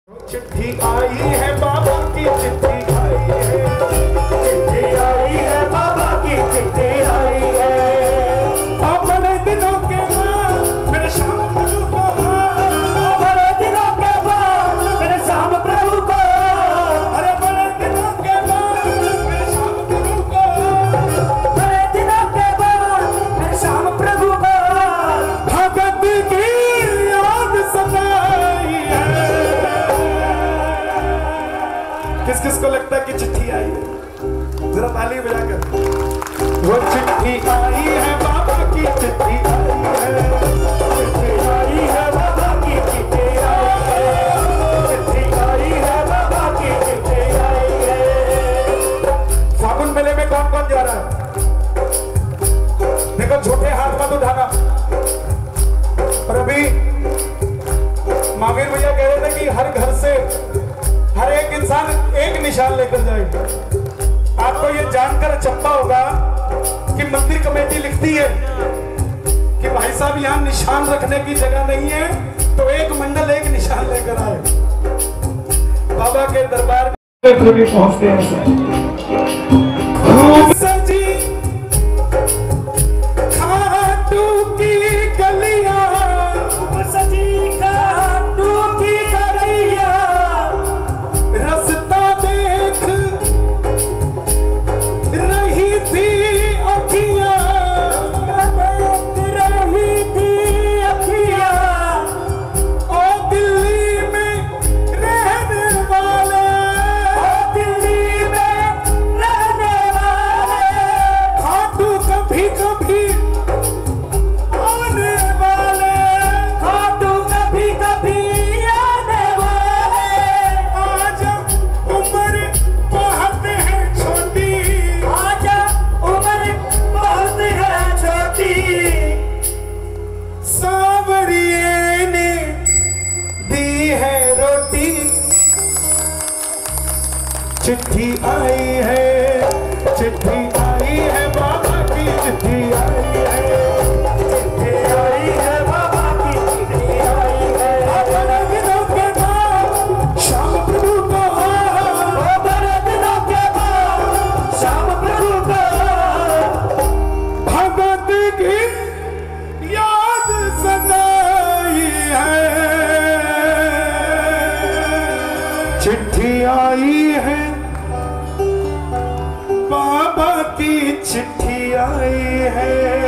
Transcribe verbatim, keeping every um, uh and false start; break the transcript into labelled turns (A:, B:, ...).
A: चिट्ठी आई है बाबा की, चिट्ठी आई है, चिट्ठी आई है बाबा की, चिट्ठी आई है। बड़े दिनों के बाद मेरे श्याम प्रभु को, बड़े दिनों के बाद मेरे श्याम प्रभु को, अरे बड़े दिनों के बाद मेरे श्याम प्रभु को, बड़े दिनों के बाद मेरे श्याम प्रभु को भगत की याद सताई है। किस किस को लगता है कि चिट्ठी आई है? जरा ताली बजाकर। वो चिट्ठी आई है बाबा की, चिट्ठी आई है, चिट्ठी आई है बाबा की, चिट्ठी आई है, चिट्ठी आई है बाबा की, चिट्ठी आई है। फागुन मेले में कौन कौन जा रहा है? देखो छोटे हाथ मत उठाना। और अभी महावीर भैया कह रहे थे कि हर घर से हर एक इंसान एक निशान लेकर जाएगा। आपको ये जानकर अचंभा होगा कि मंदिर कमेटी लिखती है कि भाई साहब यहाँ निशान रखने की जगह नहीं है, तो एक मंडल एक निशान लेकर आए। बाबा के दरबार में पहुंचते हैं खूब सजी खाटू की गलियां, खूब सजी खाटू की गलियां, रास्ता देख रही थी अखियां, देख रही थी अखियां। ओ दिल्ली में रहने वाले, ओ दिल्ली में रहने वाले, खाटू कभी कभी आने वाले, खाटू कभी कभी आने वाले। आजा उम्र बहुत है छोटी, आजा उम्र बहुत है छोटी, सांवरिये ने दी है रोटी। चिट्ठी आई है, चिट्ठी आई है बाबा की, चिट्ठी आई है, चिट्ठी आई है बाबा की, चिट्ठी आई है। बड़े दिनों के बाद श्याम प्रभु को, बड़े दिनों के बाद श्याम प्रभु को भगत की याद सताई है। चिट्ठी आई है बाबा की, चिट्ठी आई है।